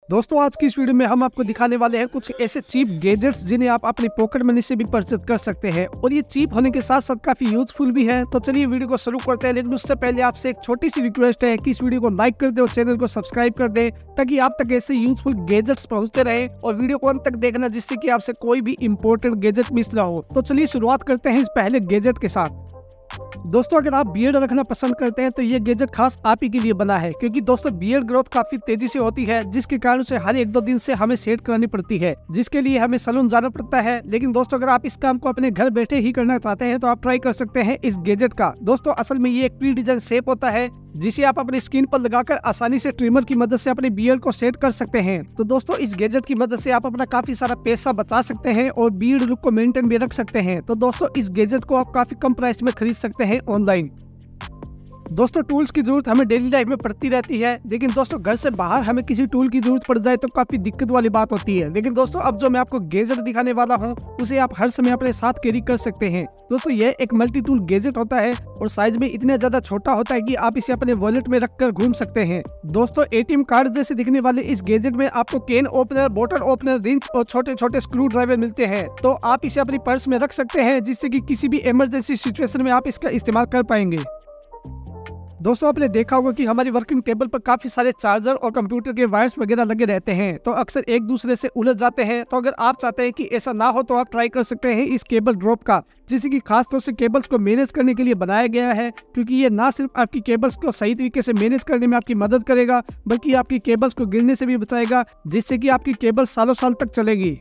दोस्तों आज की इस वीडियो में हम आपको दिखाने वाले हैं कुछ ऐसे चीप गैजेट्स जिन्हें आप अपनी पॉकेट मनी से भी परचेज कर सकते हैं और ये चीप होने के साथ साथ काफी यूजफुल भी है। तो चलिए वीडियो को शुरू करते हैं, लेकिन उससे पहले आपसे एक छोटी सी रिक्वेस्ट है कि इस वीडियो को लाइक कर दे और चैनल को सब्सक्राइब कर दे ताकि आप तक ऐसे यूजफुल गैजेट्स पहुंचते रहे और वीडियो को अंत तक देखना जिससे कि आपसे कोई भी इंपॉर्टेंट गैजेट मिस ना हो। तो चलिए शुरुआत करते हैं इस पहले गैजेट के साथ। दोस्तों अगर आप बियर्ड रखना पसंद करते हैं तो ये गैजेट खास आप ही के लिए बना है, क्योंकि दोस्तों बियर्ड ग्रोथ काफी तेजी से होती है जिसके कारण से हर 1-2 दिन से हमें सेट करानी पड़ती है, जिसके लिए हमें सैलून जाना पड़ता है। लेकिन दोस्तों अगर आप इस काम को अपने घर बैठे ही करना चाहते हैं तो आप ट्राई कर सकते हैं इस गैजेट का। दोस्तों असल में ये एक प्री डिजाइन शेप होता है जिसे आप अपनी स्किन पर लगाकर आसानी से ट्रिमर की मदद से अपने बियर्ड को सेट कर सकते हैं। तो दोस्तों इस गैजेट की मदद से आप अपना काफी सारा पैसा बचा सकते हैं और बियर्ड लुक को मेंटेन भी रख सकते हैं। तो दोस्तों इस गैजेट को आप काफी कम प्राइस में खरीद सकते हैं ऑनलाइन। दोस्तों टूल्स की जरूरत हमें डेली लाइफ में पड़ती रहती है, लेकिन दोस्तों घर से बाहर हमें किसी टूल की जरूरत पड़ जाए तो काफी दिक्कत वाली बात होती है। लेकिन दोस्तों अब जो मैं आपको गैजेट दिखाने वाला हूं उसे आप हर समय अपने साथ कैरी कर सकते हैं। दोस्तों यह एक मल्टी टूल गैजेट होता है और साइज में इतना ज्यादा छोटा होता है कि आप इसे अपने वॉलेट में रखकर घूम सकते हैं। दोस्तों एटीएम कार्ड जैसे दिखने वाले इस गैजेट में आपको कैन ओपनर, बोतल ओपनर, रिंच और छोटे छोटे स्क्रू ड्राइवर मिलते हैं। तो आप इसे अपनी पर्स में रख सकते हैं जिससे कि किसी भी इमरजेंसी सिचुएशन में आप इसका इस्तेमाल कर पाएंगे। दोस्तों आपने देखा होगा कि हमारी वर्किंग टेबल पर काफी सारे चार्जर और कंप्यूटर के वायर्स वगैरह लगे रहते हैं, तो अक्सर एक दूसरे से उलझ जाते हैं। तो अगर आप चाहते हैं कि ऐसा ना हो तो आप ट्राई कर सकते हैं इस केबल ड्रॉप का, जिसे कि खास तौर से केबल्स को मैनेज करने के लिए बनाया गया है, क्योंकि ये ना सिर्फ आपकी केबल्स को सही तरीके से मैनेज करने में आपकी मदद करेगा बल्कि आपकी केबल्स को गिरने से भी बचाएगा, जिससे कि आपकी केबल सालों साल तक चलेगी।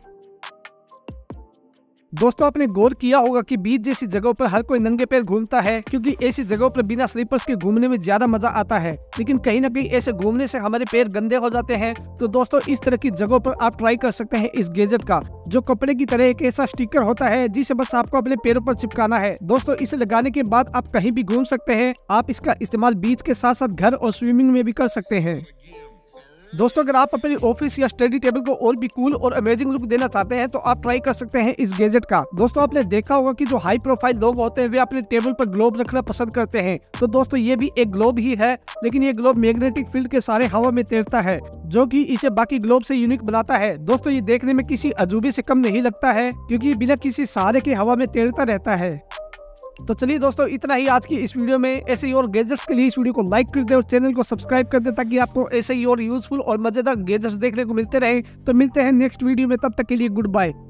दोस्तों आपने गौर किया होगा कि बीच जैसी जगहों पर हर कोई नंगे पैर घूमता है, क्योंकि ऐसी जगहों पर बिना स्लीपर्स के घूमने में ज्यादा मजा आता है। लेकिन कहीं ना कहीं ऐसे घूमने से हमारे पैर गंदे हो जाते हैं। तो दोस्तों इस तरह की जगहों पर आप ट्राई कर सकते हैं इस गैजेट का, जो कपड़े की तरह एक ऐसा स्टिकर होता है जिसे बस आपको अपने पैरों पर चिपकाना है। दोस्तों इसे लगाने के बाद आप कहीं भी घूम सकते हैं। आप इसका इस्तेमाल बीच के साथ साथ घर और स्विमिंग में भी कर सकते हैं। दोस्तों अगर आप अपने ऑफिस या स्टडी टेबल को और भी कूल और अमेजिंग लुक देना चाहते हैं तो आप ट्राई कर सकते हैं इस गैजेट का। दोस्तों आपने देखा होगा कि जो हाई प्रोफाइल लोग होते हैं वे अपने टेबल पर ग्लोब रखना पसंद करते हैं। तो दोस्तों ये भी एक ग्लोब ही है, लेकिन ये ग्लोब मैग्नेटिक फील्ड के सारे हवा में तैरता है, जो कि इसे बाकी ग्लोब से यूनिक बनाता है। दोस्तों ये देखने में किसी अजूबे से कम नहीं लगता है, क्योंकि बिना किसी सहारे के हवा में तैरता रहता है। तो चलिए दोस्तों इतना ही आज की इस वीडियो में। ऐसे ही और गैजेट्स के लिए इस वीडियो को लाइक कर दे और चैनल को सब्सक्राइब कर दे ताकि आपको ऐसे ही और यूजफुल और मजेदार गैजेट्स देखने को मिलते रहे। तो मिलते हैं नेक्स्ट वीडियो में, तब तक के लिए गुड बाय।